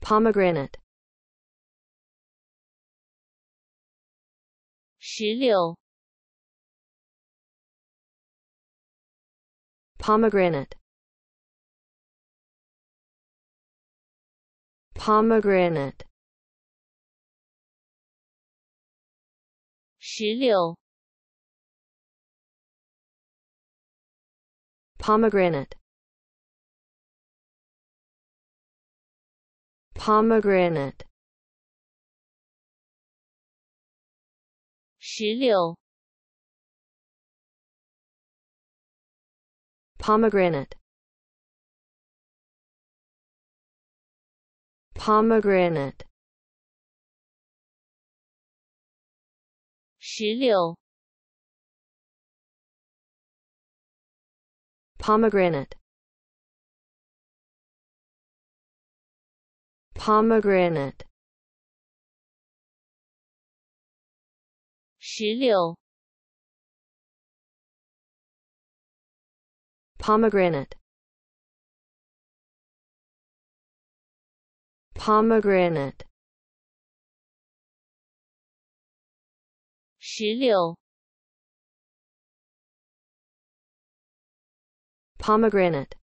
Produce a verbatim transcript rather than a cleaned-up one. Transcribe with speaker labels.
Speaker 1: pomegranate,
Speaker 2: 石榴
Speaker 1: pomegranate, pomegranate,
Speaker 2: 石榴
Speaker 1: pomegranate, pomegranate,
Speaker 2: 石榴
Speaker 1: pomegranate, pomegranate,
Speaker 2: 石榴
Speaker 1: pomegranate, pomegranate,
Speaker 2: 石榴
Speaker 1: pomegranate, pomegranate,
Speaker 2: 石榴
Speaker 1: pomegranate,